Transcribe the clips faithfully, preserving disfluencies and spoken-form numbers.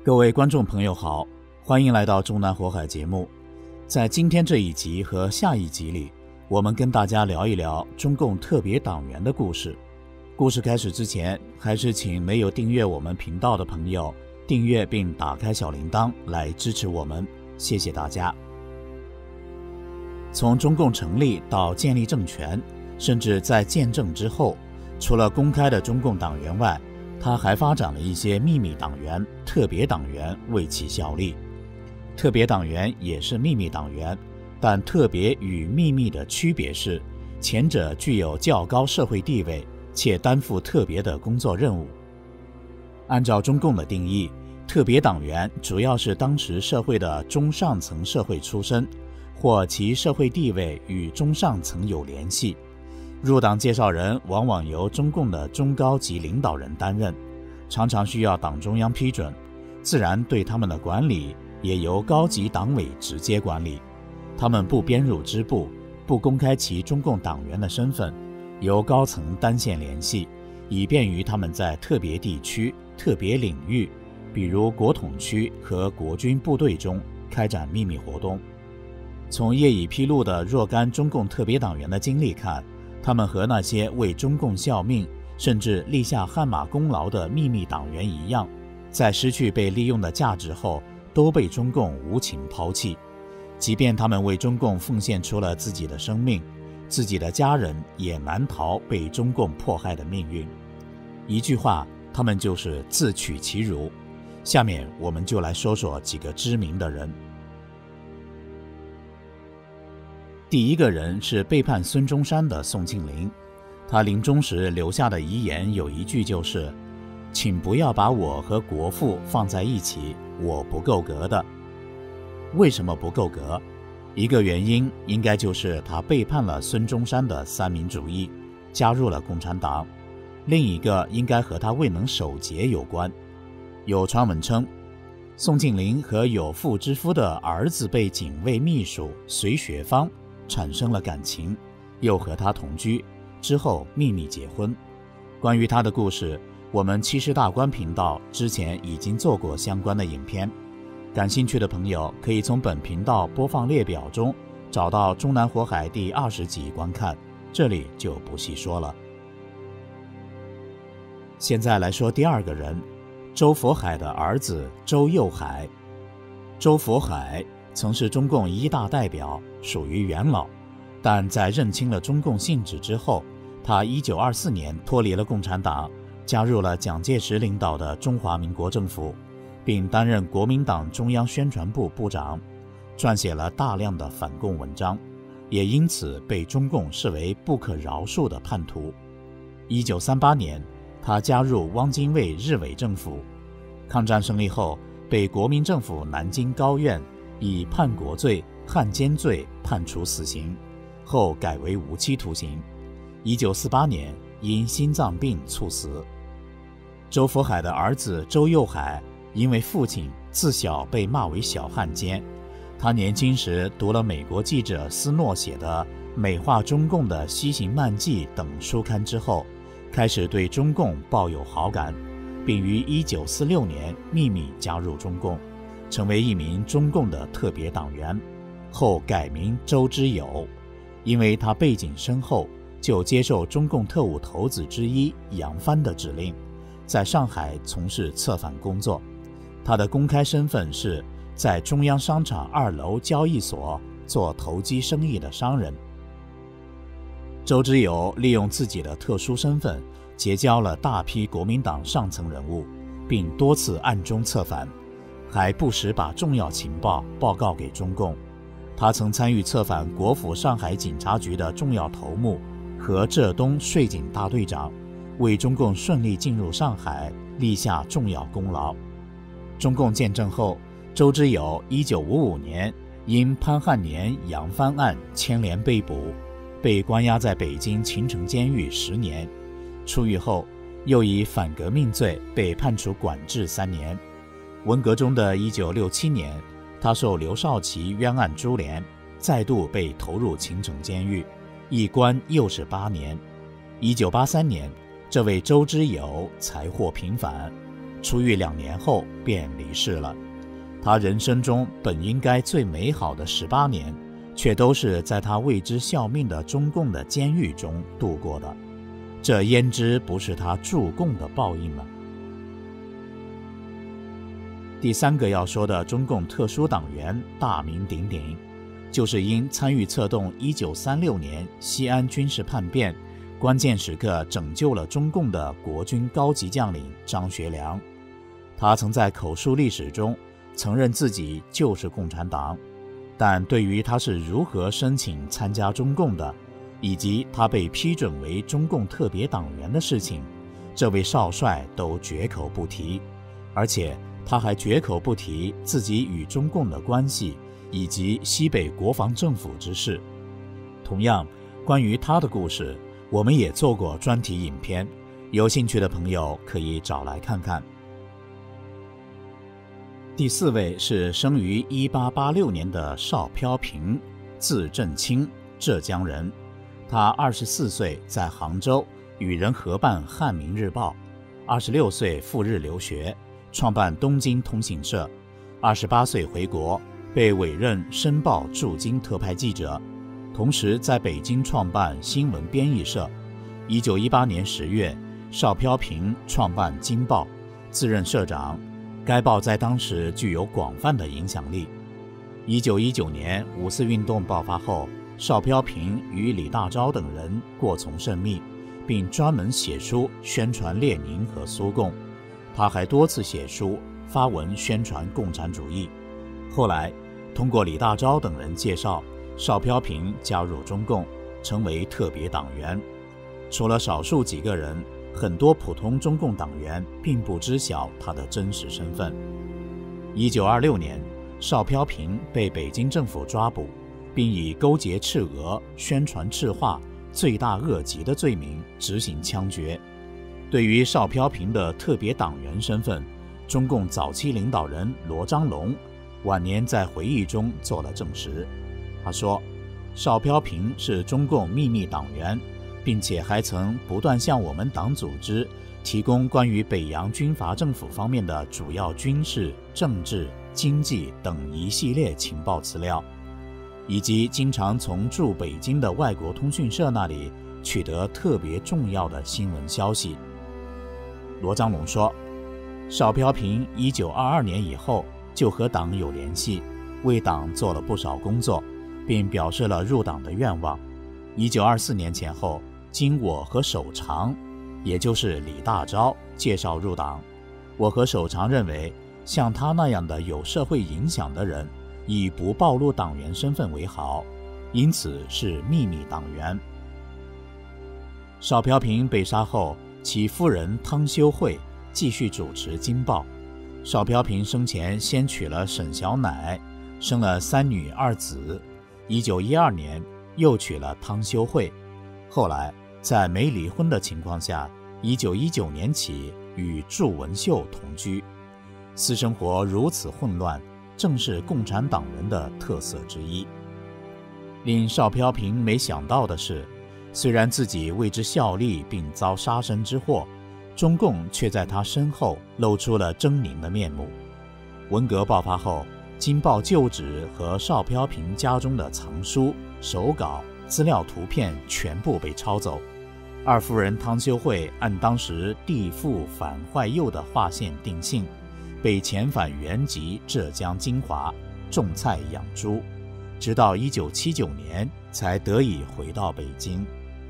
各位观众朋友好，欢迎来到中南火海节目。在今天这一集和下一集里，我们跟大家聊一聊中共特别党员的故事。故事开始之前，还是请没有订阅我们频道的朋友订阅并打开小铃铛来支持我们，谢谢大家。从中共成立到建立政权，甚至在建政之后，除了公开的中共党员外，他还发展了一些秘密党员、特别党员为其效力。特别党员也是秘密党员，但特别与秘密的区别是，前者具有较高社会地位，且担负特别的工作任务。按照中共的定义，特别党员主要是当时社会的中上层社会出身，或其社会地位与中上层有联系。入党介绍人往往由中共的中高级领导人担任，常常需要党中央批准，自然对他们的管理也由高级党委直接管理。他们不编入支部，不公开其中共党员的身份，由高层单线联系，以便于他们在特别地区、特别领域，比如国统区和国军部队中开展秘密活动。从业已披露的若干中共特别党员的经历看，他们和那些为中共效命甚至立下汗马功劳的秘密党员一样，在失去被利用的价值后，都被中共无情抛弃。即便他们为中共奉献出了自己的生命，自己的家人也难逃被中共迫害的命运。一句话，他们就是自取其辱。下面我们就来说说几个知名的人。第一个人是背叛孙中山的宋庆龄，他临终时留下的遗言有一句就是：请不要把我和国父放在一起，我不够格的。为什么不够格？一个原因应该就是他背叛了孙中山的三民主义，加入了共产党。另一个应该和他未能守节有关。有传闻称，宋庆龄和有妇之夫的儿子辈警卫秘书隋雪芳产生了感情，又和他同居，之后秘密结婚。关于他的故事，我们七十大观频道之前已经做过相关的影片，感兴趣的朋友可以从本频道播放列表中找到中南火海第二十集观看，这里就不细说了。现在来说第二个人，周佛海的儿子周幼海。周佛海曾是中共一大代表，属于元老，但在认清了中共性质之后，他一九二四年脱离了共产党，加入了蒋介石领导的中华民国政府，并担任国民党中央宣传部部长，撰写了大量的反共文章，也因此被中共视为不可饶恕的叛徒。一九三八年，他加入汪精卫日伪政府，抗战胜利后被国民政府南京高院以叛国罪、汉奸罪判处死刑，后改为无期徒刑。一九四八年因心脏病猝死。周佛海的儿子周幼海因为父亲自小被骂为小汉奸，他年轻时读了美国记者斯诺写的美化中共的西行漫记等书刊之后，开始对中共抱有好感，并于一九四六年秘密加入中共，成为一名中共的特别党员，后改名周之友。因为他背景深厚，就接受中共特务头子之一杨帆的指令，在上海从事策反工作。他的公开身份是在中央商场二楼交易所做投机生意的商人。周之友利用自己的特殊身份，结交了大批国民党上层人物，并多次暗中策反，还不时把重要情报报告给中共。他曾参与策反国府上海警察局的重要头目和浙东税警大队长，为中共顺利进入上海立下重要功劳。中共建政后，周之友一九五五年因潘汉年杨帆案牵连被捕，被关押在北京秦城监狱十年。出狱后，又以反革命罪被判处管制三年。文革中的一九六七年，他受刘少奇冤案株连，再度被投入秦城监狱，一关又是八年。一九八三年，这位周之友才获平反， 出狱两年后便离世了。他人生中本应该最美好的十八年，却都是在他为之效命的中共的监狱中度过的，这焉知不是他助共的报应呢？第三个要说的中共特殊党员大名鼎鼎，就是因参与策动一九三六年西安军事叛变，关键时刻拯救了中共的国军高级将领张学良。他曾在口述历史中承认自己就是共产党，但对于他是如何申请参加中共的，以及他被批准为中共特别党员的事情，这位少帅都绝口不提，而且他还绝口不提自己与中共的关系以及西北国防政府之事。同样，关于他的故事，我们也做过专题影片，有兴趣的朋友可以找来看看。第四位是生于一八八六年的邵飘萍，字振清，浙江人。他二十四岁在杭州与人合办《汉民日报》，二十六岁赴日留学，创办东京通信社，二十八岁回国，被委任申报驻京特派记者，同时在北京创办新闻编译社。一九一八年十月，邵飘萍创办《京报》，自任社长。该报在当时具有广泛的影响力。一九一九年五四运动爆发后，邵飘萍与李大钊等人过从甚密，并专门写书宣传列宁和苏共。他还多次写书发文宣传共产主义。后来通过李大钊等人介绍，邵飘萍加入中共，成为特别党员。除了少数几个人，很多普通中共党员并不知晓他的真实身份。一九二六年，邵飘萍被北京政府抓捕，并以勾结赤俄、宣传赤化、罪大恶极的罪名执行枪决。对于邵飘萍的特别党员身份，中共早期领导人罗章龙晚年在回忆中做了证实。他说，邵飘萍是中共秘密党员，并且还曾不断向我们党组织提供关于北洋军阀政府方面的主要军事、政治、经济等一系列情报资料，以及经常从驻北京的外国通讯社那里取得特别重要的新闻消息。罗章龙说，邵飘萍一九二二年以后就和党有联系，为党做了不少工作，并表示了入党的愿望。一九二四年前后，经我和守常，也就是李大钊介绍入党，我和守常认为，像他那样的有社会影响的人，以不暴露党员身份为好，因此是秘密党员。邵飘萍被杀后，其夫人汤修慧继续主持《京报》。邵飘萍生前先娶了沈小乃，生了三女二子。一九一二年又娶了汤修慧，后来在没离婚的情况下，一九一九年起与祝文秀同居，私生活如此混乱，正是共产党人的特色之一。令邵飘萍没想到的是，虽然自己为之效力并遭杀身之祸，中共却在他身后露出了狰狞的面目。文革爆发后，《京报》旧址和邵飘萍家中的藏书、手稿、资料图片全部被抄走。二夫人汤修慧按当时地富反坏右的划线定性，被遣返原籍浙江金华，种菜养猪，直到一九七九年才得以回到北京。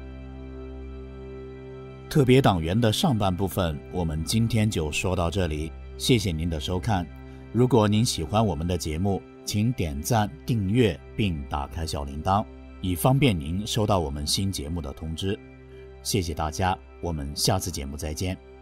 特别党员的上半部分，我们今天就说到这里，谢谢您的收看。如果您喜欢我们的节目，请点赞、订阅并打开小铃铛，以方便您收到我们新节目的通知。谢谢大家，我们下次节目再见。